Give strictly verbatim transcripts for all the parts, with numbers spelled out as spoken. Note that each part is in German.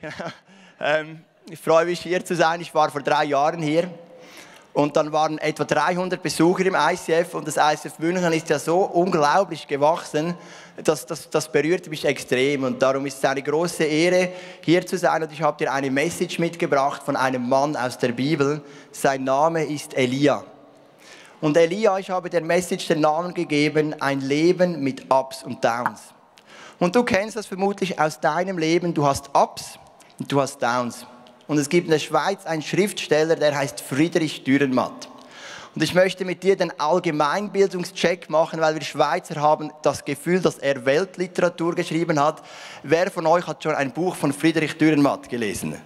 ähm, ich freue mich, hier zu sein. Ich war vor drei Jahren hier und dann waren etwa dreihundert Besucher im I C F und das I C F München ist ja so unglaublich gewachsen, dass das, das berührt mich extrem und darum ist es eine große Ehre, hier zu sein und ich habe dir eine Message mitgebracht von einem Mann aus der Bibel. Sein Name ist Elia. Und Elia, ich habe der Message den Namen gegeben, ein Leben mit Ups und Downs. Und du kennst das vermutlich aus deinem Leben, du hast Ups und du hast Downs. Und es gibt in der Schweiz einen Schriftsteller, der heißt Friedrich Dürrenmatt. Und ich möchte mit dir den Allgemeinbildungscheck machen, weil wir Schweizer haben das Gefühl, dass er Weltliteratur geschrieben hat. Wer von euch hat schon ein Buch von Friedrich Dürrenmatt gelesen?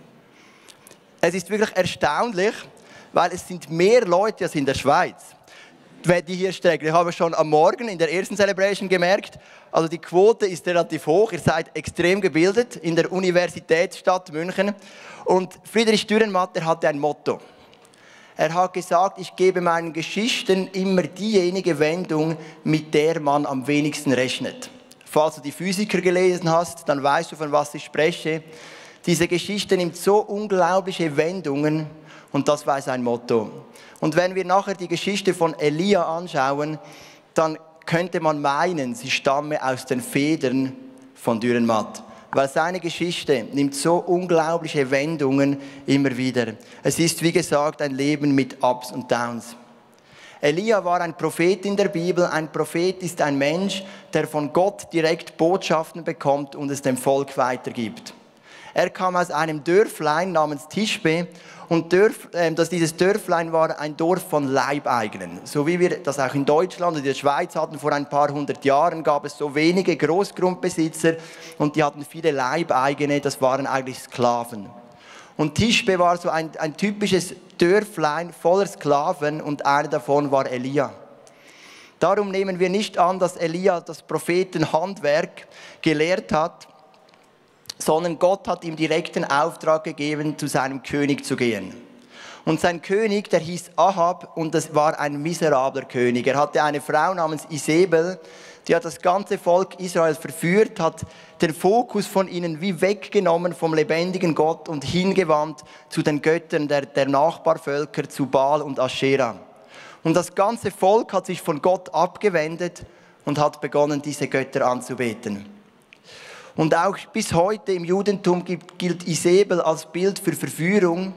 Es ist wirklich erstaunlich, weil es sind mehr Leute als in der Schweiz, die hier stecken. Ich habe schon am Morgen in der ersten Celebration gemerkt, also die Quote ist relativ hoch. Ihr seid extrem gebildet in der Universitätsstadt München. Und Friedrich Dürrenmatt, der hatte ein Motto. Er hat gesagt, ich gebe meinen Geschichten immer diejenige Wendung, mit der man am wenigsten rechnet. Falls du die Physiker gelesen hast, dann weißt du, von was ich spreche. Diese Geschichte nimmt so unglaubliche Wendungen und das war sein Motto. Und wenn wir nachher die Geschichte von Elia anschauen, dann könnte man meinen, sie stamme aus den Federn von Dürrenmatt. Weil seine Geschichte nimmt so unglaubliche Wendungen immer wieder. Es ist, wie gesagt, ein Leben mit Ups und Downs. Elia war ein Prophet in der Bibel. Ein Prophet ist ein Mensch, der von Gott direkt Botschaften bekommt und es dem Volk weitergibt. Er kam aus einem Dörflein namens Tischbe und Dörf, äh, dass dieses Dörflein war ein Dorf von Leibeigenen. So wie wir das auch in Deutschland und in der Schweiz hatten, vor ein paar hundert Jahren gab es so wenige Großgrundbesitzer und die hatten viele Leibeigene, das waren eigentlich Sklaven. Und Tischbe war so ein, ein typisches Dörflein voller Sklaven und einer davon war Elia. Darum nehmen wir nicht an, dass Elia das Prophetenhandwerk gelehrt hat, sondern Gott hat ihm direkten Auftrag gegeben, zu seinem König zu gehen. Und sein König, der hieß Ahab und das war ein miserabler König. Er hatte eine Frau namens Isabel, die hat das ganze Volk Israel verführt, hat den Fokus von ihnen wie weggenommen vom lebendigen Gott und hingewandt zu den Göttern der, der Nachbarvölker, zu Baal und Aschera. Und das ganze Volk hat sich von Gott abgewendet und hat begonnen, diese Götter anzubeten. Und auch bis heute im Judentum gilt Isabel als Bild für Verführung.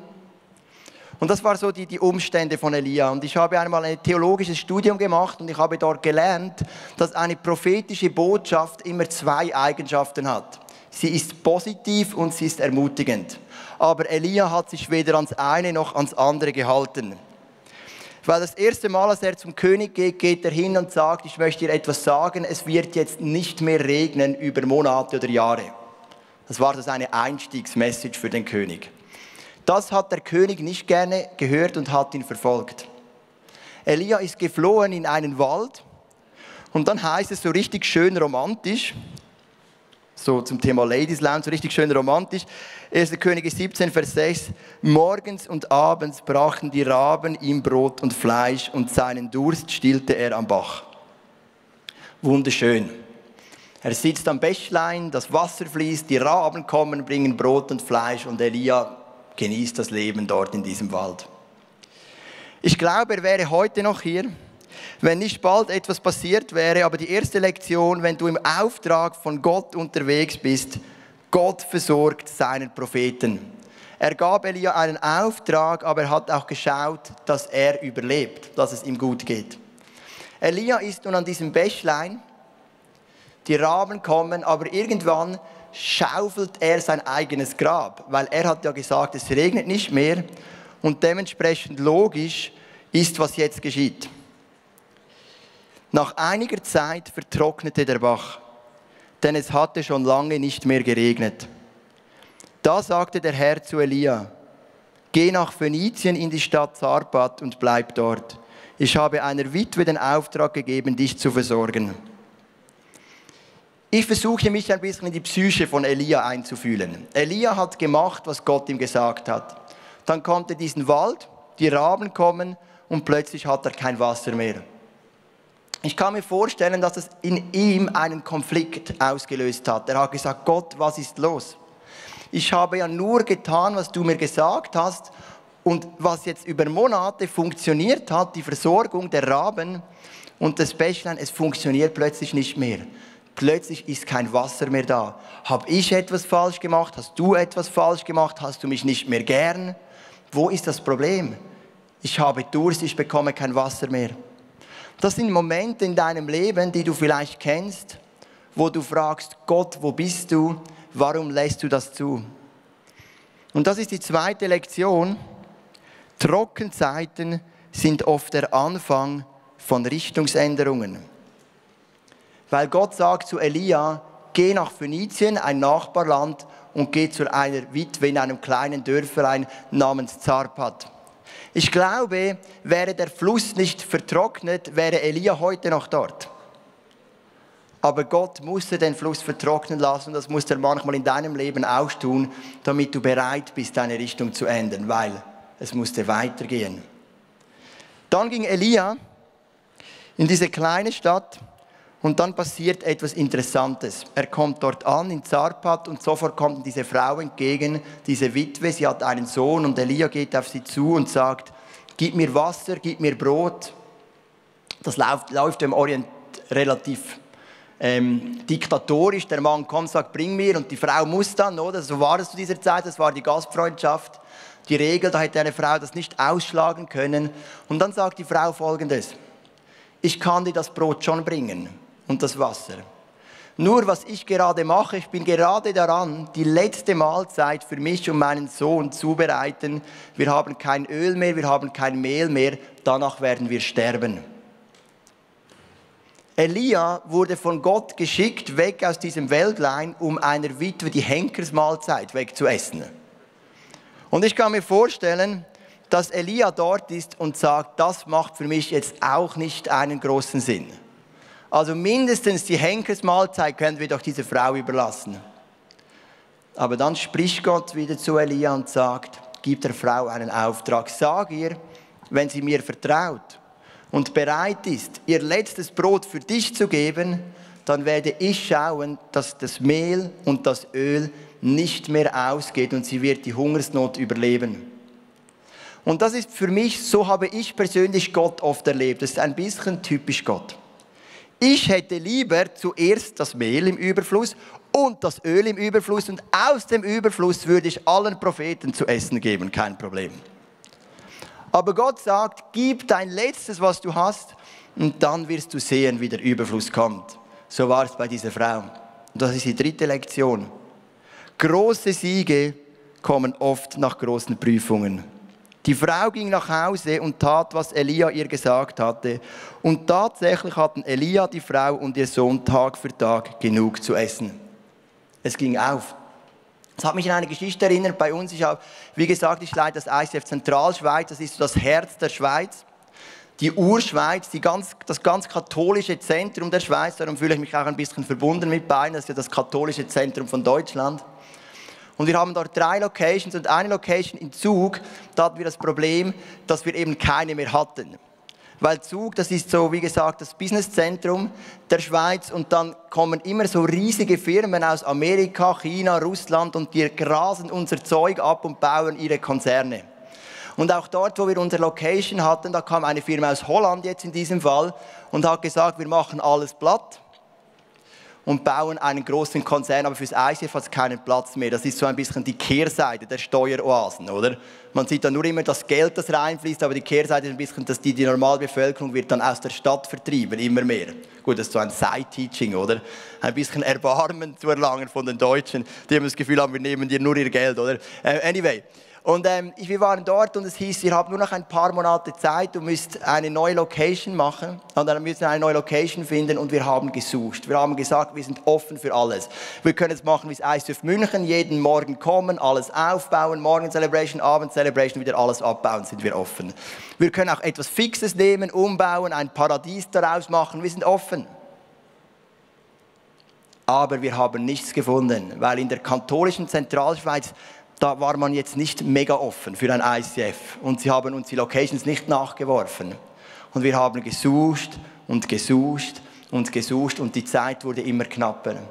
Und das war so die, die Umstände von Elia. Und ich habe einmal ein theologisches Studium gemacht und ich habe dort gelernt, dass eine prophetische Botschaft immer zwei Eigenschaften hat. Sie ist positiv und sie ist ermutigend. Aber Elia hat sich weder ans eine noch ans andere gehalten. Weil das erste Mal, als er zum König geht, geht er hin und sagt, ich möchte dir etwas sagen, es wird jetzt nicht mehr regnen über Monate oder Jahre. Das war so seine Einstiegsmessage für den König. Das hat der König nicht gerne gehört und hat ihn verfolgt. Elia ist geflohen in einen Wald und dann heißt es so richtig schön romantisch, so zum Thema Ladies Lounge, so richtig schön romantisch. erster Könige siebzehn, Vers sechs. Morgens und abends brachten die Raben ihm Brot und Fleisch und seinen Durst stillte er am Bach. Wunderschön. Er sitzt am Bächlein, das Wasser fließt, die Raben kommen, bringen Brot und Fleisch und Elia genießt das Leben dort in diesem Wald. Ich glaube, er wäre heute noch hier, wenn nicht bald etwas passiert wäre, aber die erste Lektion, wenn du im Auftrag von Gott unterwegs bist, Gott versorgt seinen Propheten. Er gab Elia einen Auftrag, aber er hat auch geschaut, dass er überlebt, dass es ihm gut geht. Elia ist nun an diesem Bächlein, die Raben kommen, aber irgendwann schaufelt er sein eigenes Grab, weil er hat ja gesagt, es regnet nicht mehr und dementsprechend logisch ist, was jetzt geschieht. Nach einiger Zeit vertrocknete der Bach, denn es hatte schon lange nicht mehr geregnet. Da sagte der Herr zu Elia, geh nach Phönizien in die Stadt Sarpat und bleib dort. Ich habe einer Witwe den Auftrag gegeben, dich zu versorgen. Ich versuche mich ein bisschen in die Psyche von Elia einzufühlen. Elia hat gemacht, was Gott ihm gesagt hat. Dann kommt er in diesen Wald, die Raben kommen und plötzlich hat er kein Wasser mehr. Ich kann mir vorstellen, dass es in ihm einen Konflikt ausgelöst hat. Er hat gesagt, Gott, was ist los? Ich habe ja nur getan, was du mir gesagt hast. Und was jetzt über Monate funktioniert hat, die Versorgung der Raben und das Bächlein, es funktioniert plötzlich nicht mehr. Plötzlich ist kein Wasser mehr da. Habe ich etwas falsch gemacht? Hast du etwas falsch gemacht? Hast du mich nicht mehr gern? Wo ist das Problem? Ich habe Durst, ich bekomme kein Wasser mehr. Das sind Momente in deinem Leben, die du vielleicht kennst, wo du fragst, Gott, wo bist du? Warum lässt du das zu? Und das ist die zweite Lektion. Trockenzeiten sind oft der Anfang von Richtungsänderungen. Weil Gott sagt zu Elia, geh nach Phönizien, ein Nachbarland, und geh zu einer Witwe in einem kleinen Dörflein namens Zarpat. Ich glaube, wäre der Fluss nicht vertrocknet, wäre Elia heute noch dort. Aber Gott musste den Fluss vertrocknen lassen, und das muss er manchmal in deinem Leben auch tun, damit du bereit bist, deine Richtung zu ändern, weil es musste weitergehen. Dann ging Elia in diese kleine Stadt und dann passiert etwas Interessantes. Er kommt dort an in Zarpat und sofort kommt ihm diese Frau entgegen, diese Witwe, sie hat einen Sohn und Elia geht auf sie zu und sagt, gib mir Wasser, gib mir Brot. Das läuft, läuft im Orient relativ ähm, diktatorisch. Der Mann kommt, sagt, bring mir, und die Frau muss dann, oder? So war es zu dieser Zeit, das war die Gastfreundschaft. Die Regel, da hätte eine Frau das nicht ausschlagen können. Und dann sagt die Frau Folgendes: Ich kann dir das Brot schon bringen und das Wasser. Nur was ich gerade mache, ich bin gerade daran, die letzte Mahlzeit für mich und meinen Sohn zubereiten. Wir haben kein Öl mehr, wir haben kein Mehl mehr, danach werden wir sterben. Elia wurde von Gott geschickt, weg aus diesem Wäldlein, um einer Witwe die Henkersmahlzeit wegzuessen. Und ich kann mir vorstellen, dass Elia dort ist und sagt, das macht für mich jetzt auch nicht einen großen Sinn. Also mindestens die Henkersmahlzeit können wir doch dieser Frau überlassen. Aber dann spricht Gott wieder zu Elia und sagt, gib der Frau einen Auftrag. Sag ihr, wenn sie mir vertraut und bereit ist, ihr letztes Brot für dich zu geben, dann werde ich schauen, dass das Mehl und das Öl nicht mehr ausgeht und sie wird die Hungersnot überleben. Und das ist für mich, so habe ich persönlich Gott oft erlebt. Das ist ein bisschen typisch Gott. Ich hätte lieber zuerst das Mehl im Überfluss und das Öl im Überfluss, und aus dem Überfluss würde ich allen Propheten zu essen geben, kein Problem. Aber Gott sagt, gib dein Letztes, was du hast, und dann wirst du sehen, wie der Überfluss kommt. So war es bei dieser Frau. Und das ist die dritte Lektion. Große Siege kommen oft nach großen Prüfungen. Die Frau ging nach Hause und tat, was Elia ihr gesagt hatte. Und tatsächlich hatten Elia, die Frau und ihr Sohn Tag für Tag genug zu essen. Es ging auf. Das hat mich an eine Geschichte erinnert bei uns. Ich habe, wie gesagt, ich leite das I C F Zentralschweiz. Das ist so das Herz der Schweiz. Die Urschweiz, die ganz, das ganz katholische Zentrum der Schweiz. Darum fühle ich mich auch ein bisschen verbunden mit beiden. Das ist ja das katholische Zentrum von Deutschland. Und wir haben dort drei Locations, und eine Location in Zug, da hatten wir das Problem, dass wir eben keine mehr hatten. Weil Zug, das ist so, wie gesagt, das Businesszentrum der Schweiz, und dann kommen immer so riesige Firmen aus Amerika, China, Russland, und die grasen unser Zeug ab und bauen ihre Konzerne. Und auch dort, wo wir unsere Location hatten, da kam eine Firma aus Holland jetzt in diesem Fall und hat gesagt, wir machen alles platt und bauen einen großen Konzern, aber fürs I C F hat es keinen Platz mehr. Das ist so ein bisschen die Kehrseite der Steueroasen, oder? Man sieht dann nur immer das Geld, das reinfließt, aber die Kehrseite ist ein bisschen, dass die, die Normalbevölkerung wird dann aus der Stadt vertrieben, immer mehr. Gut, das ist so ein Side-Teaching, oder? Ein bisschen Erbarmen zu erlangen von den Deutschen. Die haben das Gefühl, haben, wir nehmen dir nur ihr Geld, oder? Anyway. Und ähm, wir waren dort und es hieß, ihr habt nur noch ein paar Monate Zeit, du müsst eine neue Location machen. Und dann müssen wir eine neue Location finden, und wir haben gesucht. Wir haben gesagt, wir sind offen für alles. Wir können es machen wie das I C F München, jeden Morgen kommen, alles aufbauen, Morgen Celebration, Abend Celebration, wieder alles abbauen, sind wir offen. Wir können auch etwas Fixes nehmen, umbauen, ein Paradies daraus machen, wir sind offen. Aber wir haben nichts gefunden, weil in der katholischen Zentralschweiz, da war man jetzt nicht mega offen für ein I C F. Und sie haben uns die Locations nicht nachgeworfen. Und wir haben gesucht und gesucht und gesucht und die Zeit wurde immer knapper.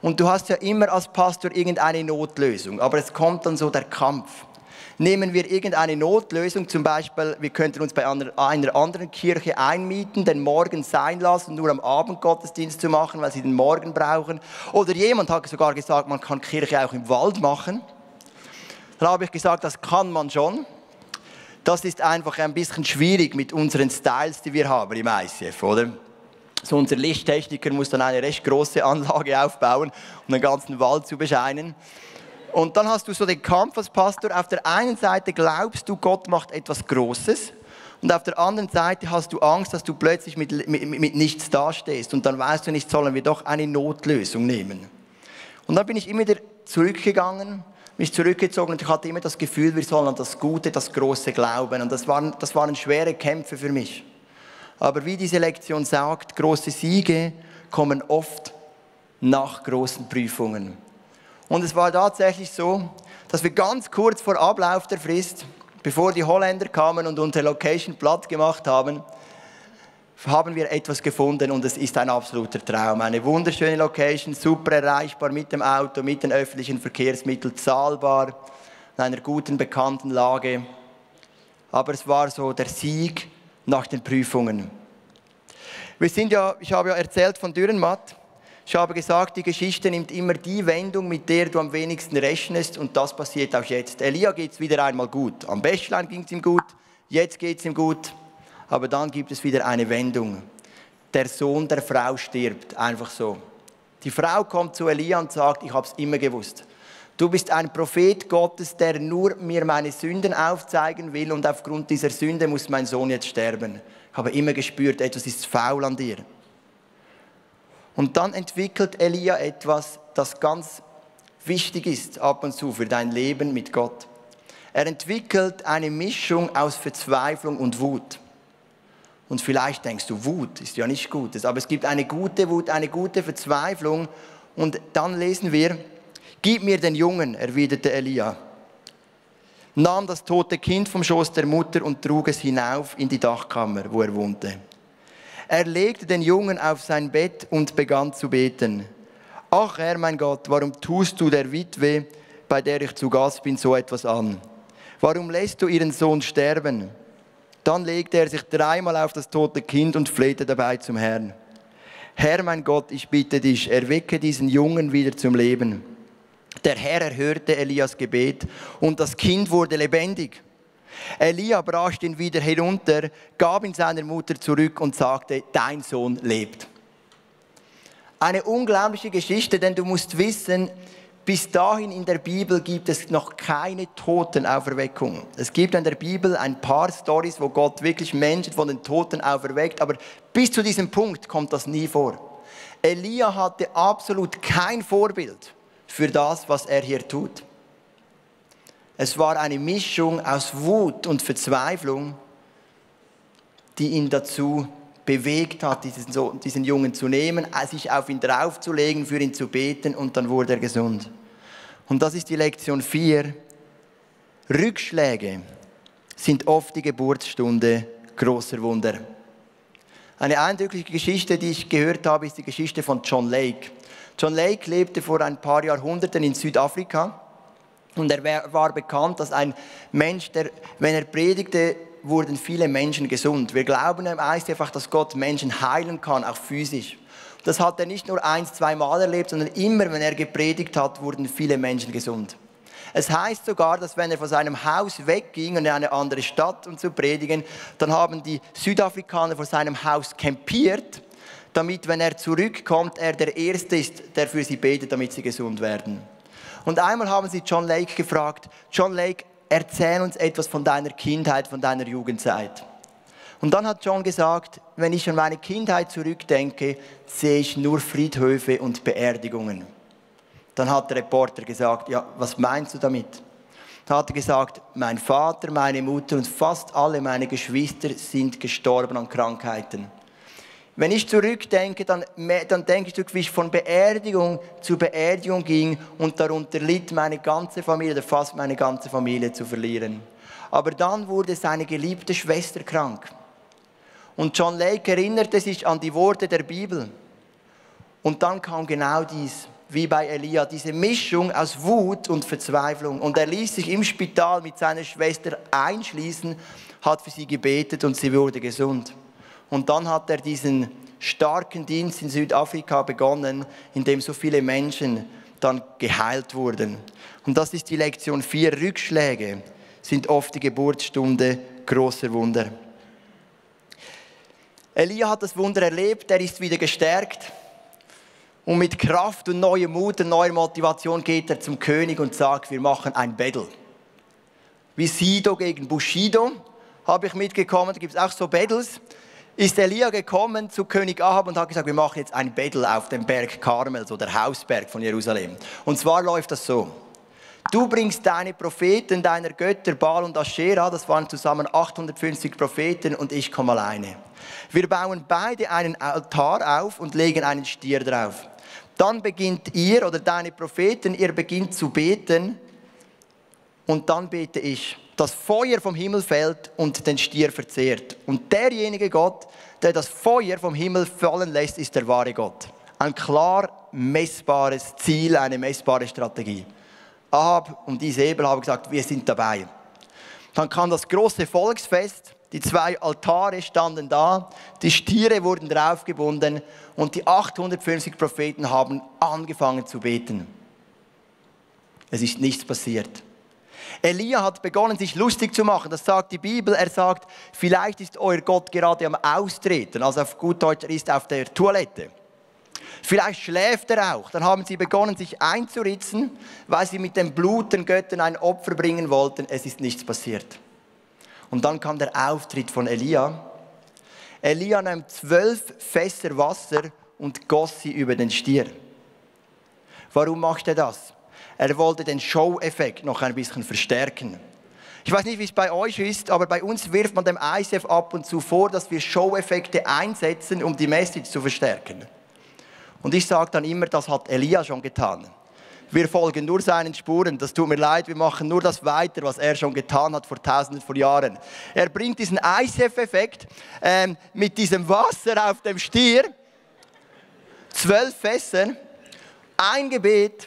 Und du hast ja immer als Pastor irgendeine Notlösung, aber es kommt dann so der Kampf. Nehmen wir irgendeine Notlösung, zum Beispiel, wir könnten uns bei einer, einer anderen Kirche einmieten, den Morgen sein lassen, nur am Abend Gottesdienst zu machen, weil sie den Morgen brauchen. Oder jemand hat sogar gesagt, man kann Kirche auch im Wald machen. Dann habe ich gesagt, das kann man schon. Das ist einfach ein bisschen schwierig mit unseren Styles, die wir haben im I C F, oder? So unser Lichttechniker muss dann eine recht große Anlage aufbauen, um den ganzen Wald zu bescheinen. Und dann hast du so den Kampf als Pastor. Auf der einen Seite glaubst du, Gott macht etwas Großes. Und auf der anderen Seite hast du Angst, dass du plötzlich mit, mit, mit nichts dastehst. Und dann weißt du nicht, sollen wir doch eine Notlösung nehmen. Und dann bin ich immer wieder zurückgegangen, mich zurückgezogen und ich hatte immer das Gefühl, wir sollen an das Gute, das Große glauben. Und das waren, das waren schwere Kämpfe für mich. Aber wie diese Lektion sagt, große Siege kommen oft nach großen Prüfungen. Und es war tatsächlich so, dass wir ganz kurz vor Ablauf der Frist, bevor die Holländer kamen und unsere Location platt gemacht haben, haben wir etwas gefunden und es ist ein absoluter Traum. Eine wunderschöne Location, super erreichbar mit dem Auto, mit den öffentlichen Verkehrsmitteln, zahlbar, in einer guten, bekannten Lage. Aber es war so der Sieg nach den Prüfungen. Wir sind ja, ich habe ja erzählt von Dürrenmatt. Ich habe gesagt, die Geschichte nimmt immer die Wendung, mit der du am wenigsten rechnest und das passiert auch jetzt. Elia geht es wieder einmal gut. Am Bächlein ging es ihm gut, jetzt geht es ihm gut, aber dann gibt es wieder eine Wendung. Der Sohn der Frau stirbt, einfach so. Die Frau kommt zu Elia und sagt, ich habe es immer gewusst. Du bist ein Prophet Gottes, der nur mir meine Sünden aufzeigen will und aufgrund dieser Sünde muss mein Sohn jetzt sterben. Ich habe immer gespürt, etwas ist faul an dir. Und dann entwickelt Elia etwas, das ganz wichtig ist ab und zu für dein Leben mit Gott. Er entwickelt eine Mischung aus Verzweiflung und Wut. Und vielleicht denkst du, Wut ist ja nicht Gutes, aber es gibt eine gute Wut, eine gute Verzweiflung. Und dann lesen wir, gib mir den Jungen, erwiderte Elia, nahm das tote Kind vom Schoß der Mutter und trug es hinauf in die Dachkammer, wo er wohnte. Er legte den Jungen auf sein Bett und begann zu beten. Ach Herr, mein Gott, warum tust du der Witwe, bei der ich zu Gast bin, so etwas an? Warum lässt du ihren Sohn sterben? Dann legte er sich dreimal auf das tote Kind und flehte dabei zum Herrn. Herr, mein Gott, ich bitte dich, erwecke diesen Jungen wieder zum Leben. Der Herr erhörte Elias Gebet und das Kind wurde lebendig. Elia brach ihn wieder herunter, gab ihn seiner Mutter zurück und sagte, dein Sohn lebt. Eine unglaubliche Geschichte, denn du musst wissen, bis dahin in der Bibel gibt es noch keine Totenauferweckung. Es gibt in der Bibel ein paar Storys, wo Gott wirklich Menschen von den Toten auferweckt, aber bis zu diesem Punkt kommt das nie vor. Elia hatte absolut kein Vorbild für das, was er hier tut. Es war eine Mischung aus Wut und Verzweiflung, die ihn dazu bewegt hat, diesen, Sohn, diesen Jungen zu nehmen, sich auf ihn draufzulegen, für ihn zu beten und dann wurde er gesund. Und das ist die Lektion vier. Rückschläge sind oft die Geburtsstunde großer Wunder. Eine eindrückliche Geschichte, die ich gehört habe, ist die Geschichte von John Lake. John Lake lebte vor ein paar Jahrhunderten in Südafrika. Und er war bekannt als ein Mensch, der, wenn er predigte, wurden viele Menschen gesund. Wir glauben im I C F einfach, dass Gott Menschen heilen kann, auch physisch. Das hat er nicht nur ein, zwei Mal erlebt, sondern immer, wenn er gepredigt hat, wurden viele Menschen gesund. Es heißt sogar, dass wenn er von seinem Haus wegging und in eine andere Stadt, um zu predigen, dann haben die Südafrikaner vor seinem Haus campiert, damit, wenn er zurückkommt, er der Erste ist, der für sie betet, damit sie gesund werden. Und einmal haben sie John Lake gefragt, John Lake, erzähl uns etwas von deiner Kindheit, von deiner Jugendzeit. Und dann hat John gesagt, wenn ich an meine Kindheit zurückdenke, sehe ich nur Friedhöfe und Beerdigungen. Dann hat der Reporter gesagt, ja, was meinst du damit? Dann hat er gesagt, mein Vater, meine Mutter und fast alle meine Geschwister sind gestorben an Krankheiten. Wenn ich zurückdenke, dann, dann denke ich, wie ich von Beerdigung zu Beerdigung ging und darunter litt, meine ganze Familie oder fast meine ganze Familie zu verlieren. Aber dann wurde seine geliebte Schwester krank. Und John Lake erinnerte sich an die Worte der Bibel. Und dann kam genau dies. wie bei Elia, diese Mischung aus Wut und Verzweiflung. Und er ließ sich im Spital mit seiner Schwester einschließen, hat für sie gebetet und sie wurde gesund. Und dann hat er diesen starken Dienst in Südafrika begonnen, in dem so viele Menschen dann geheilt wurden. Und das ist die Lektion vier. Rückschläge sind oft die Geburtsstunde großer Wunder. Elia hat das Wunder erlebt, er ist wieder gestärkt. Und mit Kraft und neuem Mut und neuer Motivation geht er zum König und sagt, wir machen ein Battle. Wie Sido gegen Bushido, habe ich mitgekommen, da gibt es auch so Battles. Ist Elia gekommen zu König Ahab und hat gesagt, wir machen jetzt ein Battle auf dem Berg Karmel, so der Hausberg von Jerusalem. Und zwar läuft das so. Du bringst deine Propheten, deiner Götter Baal und Aschera, das waren zusammen achthundertfünfzig Propheten und ich komme alleine. Wir bauen beide einen Altar auf und legen einen Stier drauf. Dann beginnt ihr oder deine Propheten, ihr beginnt zu beten und dann bete ich. Das Feuer vom Himmel fällt und den Stier verzehrt. Und derjenige Gott, der das Feuer vom Himmel fallen lässt, ist der wahre Gott. Ein klar messbares Ziel, eine messbare Strategie. Ahab und Isabel haben gesagt, wir sind dabei. Dann kam das große Volksfest, die zwei Altare standen da, die Stiere wurden draufgebunden und die achthundertfünfzig Propheten haben angefangen zu beten. Es ist nichts passiert. Elia hat begonnen, sich lustig zu machen. Das sagt die Bibel. Er sagt, vielleicht ist euer Gott gerade am Austreten. Also auf gut Deutsch, er ist auf der Toilette. Vielleicht schläft er auch. Dann haben sie begonnen, sich einzuritzen, weil sie mit dem Blut den Göttern ein Opfer bringen wollten. Es ist nichts passiert. Und dann kam der Auftritt von Elia. Elia nahm zwölf Fässer Wasser und goss sie über den Stier. Warum macht er das? Er wollte den Show-Effekt noch ein bisschen verstärken. Ich weiß nicht, wie es bei euch ist, aber bei uns wirft man dem I C F ab und zu vor, dass wir Show-Effekte einsetzen, um die Message zu verstärken. Und ich sage dann immer, das hat Elia schon getan. Wir folgen nur seinen Spuren. Das tut mir leid, wir machen nur das weiter, was er schon getan hat vor tausenden von Jahren. Er bringt diesen I C F-Effekt ähm, mit diesem Wasser auf dem Stier, zwölf Fässer, ein Gebet.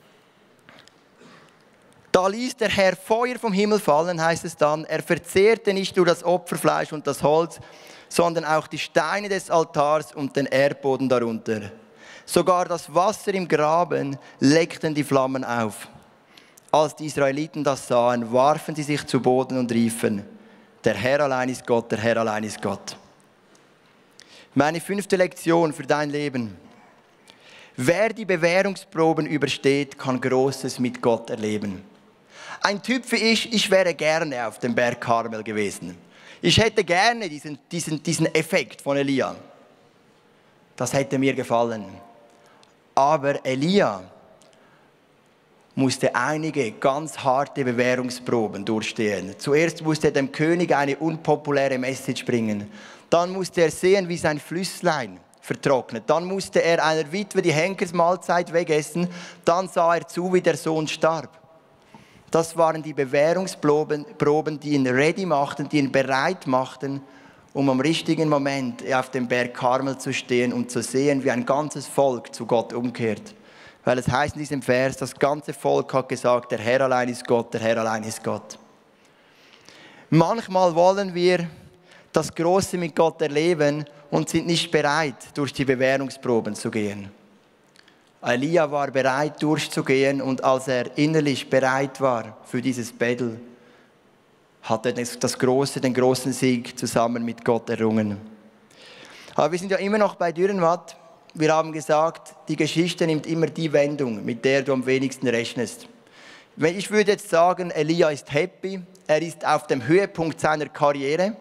Da ließ der Herr Feuer vom Himmel fallen, heißt es dann. Er verzehrte nicht nur das Opferfleisch und das Holz, sondern auch die Steine des Altars und den Erdboden darunter. Sogar das Wasser im Graben leckten die Flammen auf. Als die Israeliten das sahen, warfen sie sich zu Boden und riefen, der Herr allein ist Gott, der Herr allein ist Gott. Meine fünfte Lektion für dein Leben. Wer die Bewährungsproben übersteht, kann Großes mit Gott erleben. Ein Typ wie ich, ich wäre gerne auf dem Berg Karmel gewesen. Ich hätte gerne diesen, diesen, diesen Effekt von Elia. Das hätte mir gefallen. Aber Elia musste einige ganz harte Bewährungsproben durchstehen. Zuerst musste er dem König eine unpopuläre Message bringen. Dann musste er sehen, wie sein Flüsslein vertrocknet. Dann musste er einer Witwe die Henkersmahlzeit wegessen. Dann sah er zu, wie der Sohn starb. Das waren die Bewährungsproben, die ihn ready machten, die ihn bereit machten, um am richtigen Moment auf dem Berg Karmel zu stehen und zu sehen, wie ein ganzes Volk zu Gott umkehrt. Weil es heißt in diesem Vers, das ganze Volk hat gesagt, der Herr allein ist Gott, der Herr allein ist Gott. Manchmal wollen wir das Große mit Gott erleben und sind nicht bereit, durch die Bewährungsproben zu gehen. Elia war bereit, durchzugehen, und als er innerlich bereit war für dieses Battle, hat er das Große, den großen Sieg zusammen mit Gott errungen. Aber wir sind ja immer noch bei Dürrenmatt. Wir haben gesagt, die Geschichte nimmt immer die Wendung, mit der du am wenigsten rechnest. Ich würde jetzt sagen, Elia ist happy, er ist auf dem Höhepunkt seiner Karriere,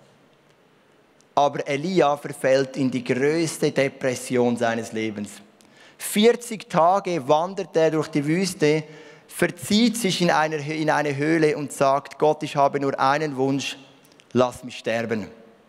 aber Elia verfällt in die größte Depression seines Lebens. vierzig Tage wandert er durch die Wüste, verzieht sich in eine, in eine Höhle und sagt, Gott, ich habe nur einen Wunsch, lass mich sterben.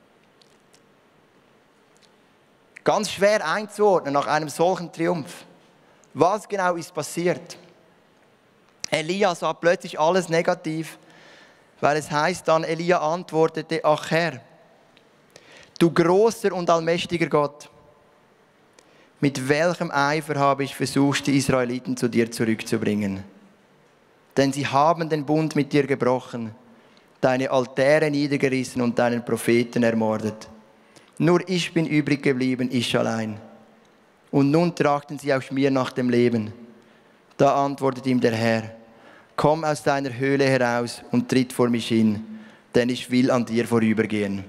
Ganz schwer einzuordnen nach einem solchen Triumph. Was genau ist passiert? Elia sah plötzlich alles negativ, weil es heißt dann, Elia antwortete, ach Herr, du großer und allmächtiger Gott, mit welchem Eifer habe ich versucht, die Israeliten zu dir zurückzubringen? Denn sie haben den Bund mit dir gebrochen, deine Altäre niedergerissen und deinen Propheten ermordet. Nur ich bin übrig geblieben, ich allein. Und nun trachten sie auch mir nach dem Leben. Da antwortet ihm der Herr: Komm aus deiner Höhle heraus und tritt vor mich hin, denn ich will an dir vorübergehen.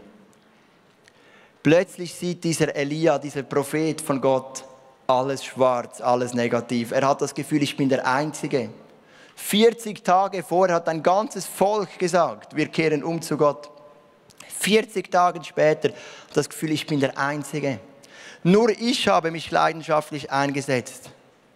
Plötzlich sieht dieser Elia, dieser Prophet von Gott, alles schwarz, alles negativ. Er hat das Gefühl, ich bin der Einzige. vierzig Tage vorher hat ein ganzes Volk gesagt, wir kehren um zu Gott. vierzig Tage später hat das Gefühl, ich bin der Einzige. Nur ich habe mich leidenschaftlich eingesetzt.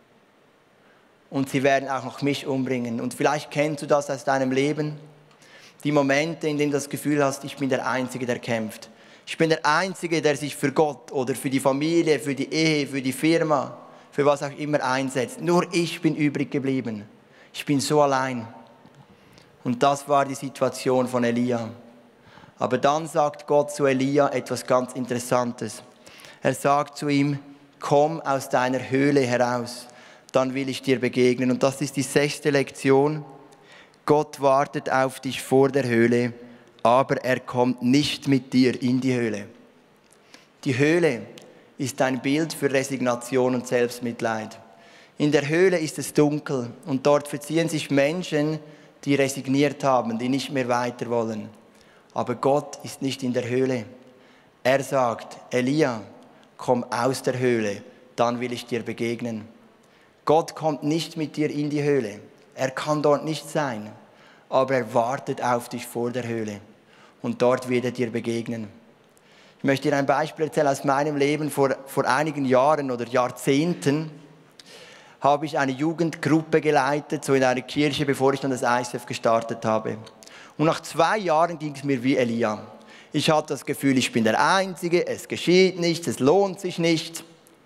Und sie werden auch noch mich umbringen. Und vielleicht kennst du das aus deinem Leben. Die Momente, in denen du das Gefühl hast, ich bin der Einzige, der kämpft. Ich bin der Einzige, der sich für Gott oder für die Familie, für die Ehe, für die Firma, für was auch immer einsetzt. Nur ich bin übrig geblieben. Ich bin so allein. Und das war die Situation von Elia. Aber dann sagt Gott zu Elia etwas ganz Interessantes. Er sagt zu ihm: Komm aus deiner Höhle heraus, dann will ich dir begegnen. Und das ist die sechste Lektion. Gott wartet auf dich vor der Höhle, aber er kommt nicht mit dir in die Höhle. Die Höhle ist ein Bild für Resignation und Selbstmitleid. In der Höhle ist es dunkel und dort verziehen sich Menschen, die resigniert haben, die nicht mehr weiter wollen. Aber Gott ist nicht in der Höhle. Er sagt: Elia, komm aus der Höhle, dann will ich dir begegnen. Gott kommt nicht mit dir in die Höhle. Er kann dort nicht sein, aber er wartet auf dich vor der Höhle. Und dort wird er dir begegnen. Ich möchte dir ein Beispiel erzählen aus meinem Leben. Vor, vor einigen Jahren oder Jahrzehnten habe ich eine Jugendgruppe geleitet, so in einer Kirche, bevor ich dann das I C F gestartet habe. Und nach zwei Jahren ging es mir wie Elia. Ich hatte das Gefühl, ich bin der Einzige, es geschieht nichts, es lohnt sich nicht.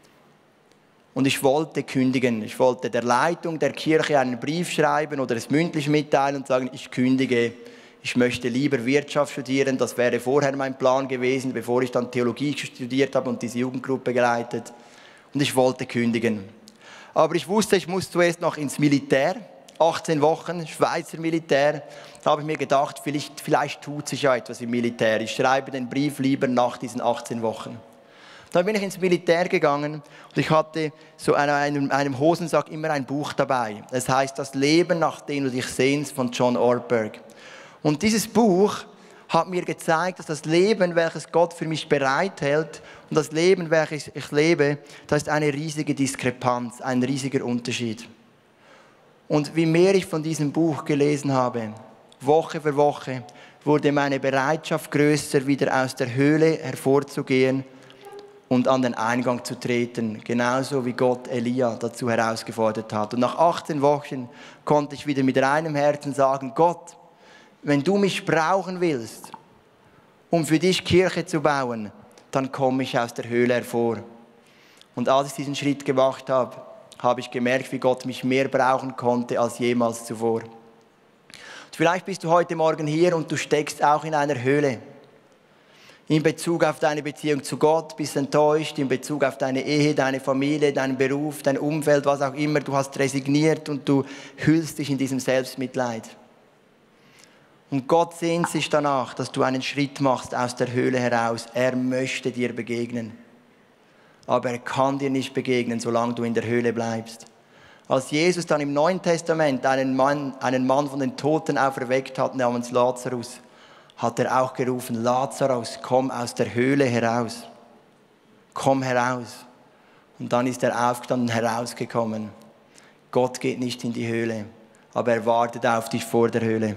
Und ich wollte kündigen. Ich wollte der Leitung der Kirche einen Brief schreiben oder es mündlich mitteilen und sagen, ich kündige. Ich möchte lieber Wirtschaft studieren. Das wäre vorher mein Plan gewesen, bevor ich dann Theologie studiert habe und diese Jugendgruppe geleitet. Und ich wollte kündigen. Aber ich wusste, ich muss zuerst noch ins Militär. achtzehn Wochen, Schweizer Militär. Da habe ich mir gedacht, vielleicht, vielleicht tut sich ja etwas im Militär. Ich schreibe den Brief lieber nach diesen achtzehn Wochen. Dann bin ich ins Militär gegangen und ich hatte so an einem, einem Hosensack immer ein Buch dabei. Es heißt Das Leben, nach dem du dich sehnst, von John Ortberg. Und dieses Buch hat mir gezeigt, dass das Leben, welches Gott für mich bereithält und das Leben, welches ich lebe, da ist eine riesige Diskrepanz, ein riesiger Unterschied. Und wie mehr ich von diesem Buch gelesen habe, Woche für Woche, wurde meine Bereitschaft größer, wieder aus der Höhle hervorzugehen und an den Eingang zu treten, genauso wie Gott Elia dazu herausgefordert hat. Und nach achtzehn Wochen konnte ich wieder mit reinem Herzen sagen: Gott, wenn du mich brauchen willst, um für dich Kirche zu bauen, dann komme ich aus der Höhle hervor. Und als ich diesen Schritt gemacht habe, habe ich gemerkt, wie Gott mich mehr brauchen konnte als jemals zuvor. Und vielleicht bist du heute Morgen hier und du steckst auch in einer Höhle. In Bezug auf deine Beziehung zu Gott, bist enttäuscht, in Bezug auf deine Ehe, deine Familie, deinen Beruf, dein Umfeld, was auch immer. Du hast resigniert und du hüllst dich in diesem Selbstmitleid. Und Gott sehnt sich danach, dass du einen Schritt machst aus der Höhle heraus. Er möchte dir begegnen. Aber er kann dir nicht begegnen, solange du in der Höhle bleibst. Als Jesus dann im Neuen Testament einen Mann, einen Mann von den Toten auferweckt hat, namens Lazarus, hat er auch gerufen: Lazarus, komm aus der Höhle heraus. Komm heraus. Und dann ist er aufgestanden und herausgekommen. Gott geht nicht in die Höhle, aber er wartet auf dich vor der Höhle.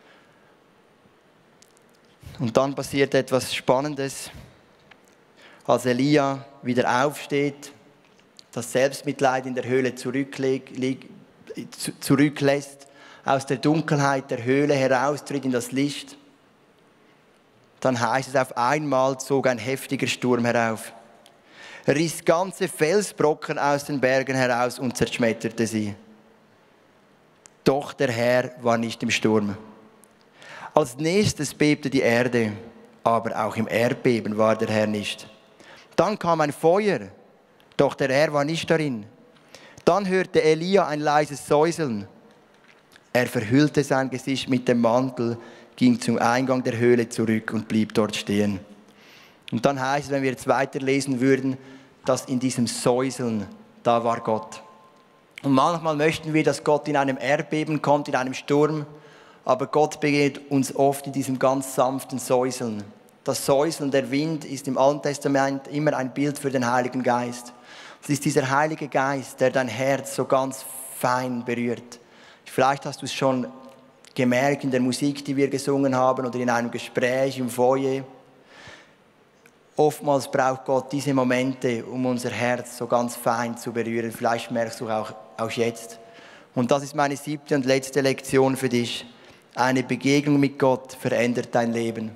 Und dann passiert etwas Spannendes. Als Elia wieder aufsteht, das Selbstmitleid in der Höhle zurücklässt, aus der Dunkelheit der Höhle heraustritt in das Licht, dann heißt es, auf einmal zog ein heftiger Sturm herauf. Er riss ganze Felsbrocken aus den Bergen heraus und zerschmetterte sie. Doch der Herr war nicht im Sturm. Als nächstes bebte die Erde, aber auch im Erdbeben war der Herr nicht. Dann kam ein Feuer, Doch der Herr war nicht darin. Dann hörte Elia ein leises Säuseln. Er verhüllte sein Gesicht mit dem Mantel, ging zum Eingang der Höhle zurück und blieb dort stehen. Und dann heißt es, wenn wir jetzt weiterlesen würden, dass in diesem Säuseln, da war Gott. Und manchmal möchten wir, dass Gott in einem Erdbeben kommt, in einem Sturm, aber Gott begegnet uns oft in diesem ganz sanften Säuseln. Das Säuseln, der Wind, ist im Alten Testament immer ein Bild für den Heiligen Geist. Es ist dieser Heilige Geist, der dein Herz so ganz fein berührt. Vielleicht hast du es schon gemerkt in der Musik, die wir gesungen haben, oder in einem Gespräch im Foyer. Oftmals braucht Gott diese Momente, um unser Herz so ganz fein zu berühren. Vielleicht merkst du auch, auch jetzt. Und das ist meine siebte und letzte Lektion für dich. Eine Begegnung mit Gott verändert dein Leben.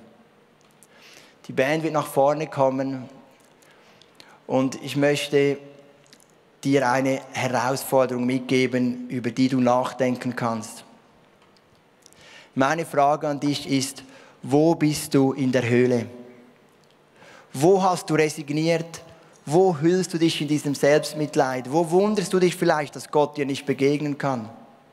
Die Band wird nach vorne kommen und ich möchte dir eine Herausforderung mitgeben, über die du nachdenken kannst. Meine Frage an dich ist, wo bist du in der Höhle? Wo hast du resigniert? Wo hüllst du dich in diesem Selbstmitleid? Wo wunderst du dich vielleicht, dass Gott dir nicht begegnen kann?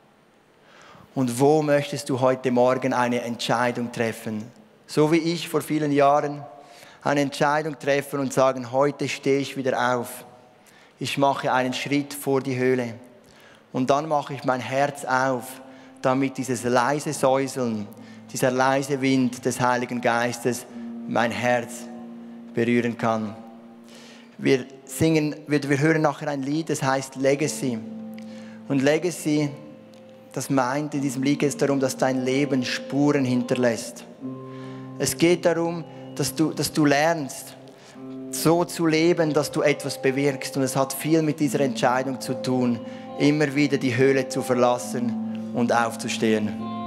Und wo möchtest du heute Morgen eine Entscheidung treffen? So wie ich vor vielen Jahren eine Entscheidung treffen und sagen, heute stehe ich wieder auf. Ich mache einen Schritt vor die Höhle. Und dann mache ich mein Herz auf, damit dieses leise Säuseln, dieser leise Wind des Heiligen Geistes mein Herz berühren kann. Wir singen, wir, wir hören nachher ein Lied, das heißt Legacy. Und Legacy, das meint in diesem Lied geht es darum, dass dein Leben Spuren hinterlässt. Es geht darum, dass du, dass du lernst, so zu leben, dass du etwas bewirkst. Und es hat viel mit dieser Entscheidung zu tun, immer wieder die Höhle zu verlassen und aufzustehen.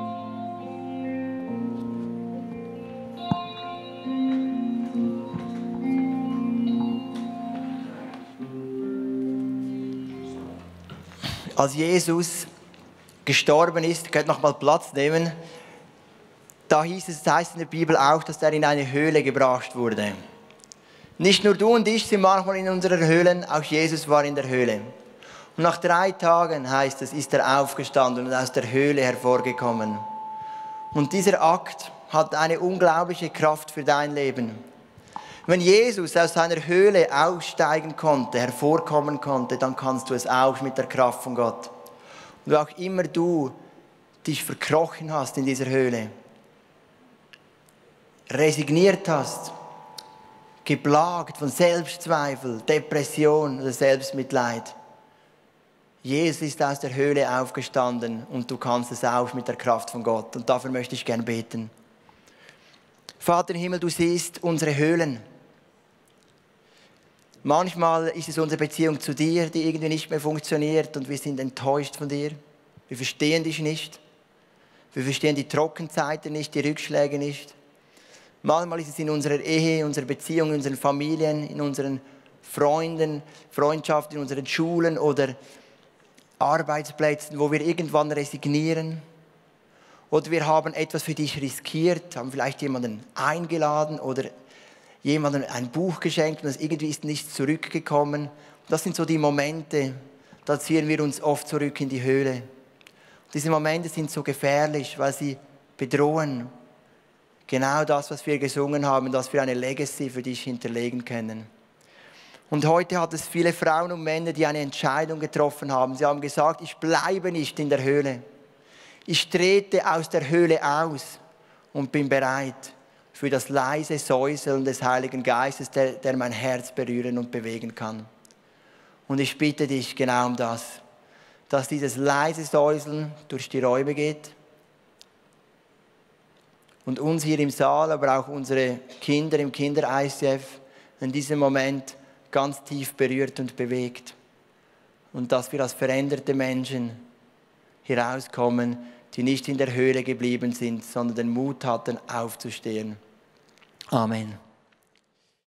Als Jesus gestorben ist, ihr könnt noch mal Platz nehmen, da hieß es, das heißt in der Bibel auch, dass er in eine Höhle gebracht wurde. Nicht nur du und ich sind manchmal in unseren Höhlen, auch Jesus war in der Höhle. Und nach drei Tagen, heißt es, ist er aufgestanden und aus der Höhle hervorgekommen. Und dieser Akt hat eine unglaubliche Kraft für dein Leben. Wenn Jesus aus seiner Höhle aussteigen konnte, hervorkommen konnte, dann kannst du es auch mit der Kraft von Gott. Und auch immer du dich verkrochen hast in dieser Höhle, resigniert hast, geplagt von Selbstzweifel, Depression oder Selbstmitleid. Jesus ist aus der Höhle aufgestanden und du kannst es auch mit der Kraft von Gott. Und dafür möchte ich gerne beten. Vater im Himmel, du siehst unsere Höhlen. Manchmal ist es unsere Beziehung zu dir, die irgendwie nicht mehr funktioniert und wir sind enttäuscht von dir. Wir verstehen dich nicht. Wir verstehen die Trockenzeiten nicht, die Rückschläge nicht. Manchmal ist es in unserer Ehe, in unserer Beziehung, in unseren Familien, in unseren Freunden, Freundschaften, in unseren Schulen oder Arbeitsplätzen, wo wir irgendwann resignieren. Oder wir haben etwas für dich riskiert, haben vielleicht jemanden eingeladen oder jemandem ein Buch geschenkt und das irgendwie ist nichts zurückgekommen. Das sind so die Momente, da ziehen wir uns oft zurück in die Höhle. Und diese Momente sind so gefährlich, weil sie bedrohen. Genau das, was wir gesungen haben, dass wir eine Legacy für dich hinterlegen können. Und heute hat es viele Frauen und Männer, die eine Entscheidung getroffen haben. Sie haben gesagt, ich bleibe nicht in der Höhle. Ich trete aus der Höhle aus und bin bereit für das leise Säuseln des Heiligen Geistes, der, der mein Herz berühren und bewegen kann. Und ich bitte dich genau um das, dass dieses leise Säuseln durch die Räume geht und uns hier im Saal, aber auch unsere Kinder im Kinder-I C F in diesem Moment ganz tief berührt und bewegt. Und dass wir als veränderte Menschen herauskommen, die nicht in der Höhle geblieben sind, sondern den Mut hatten, aufzustehen. Amen.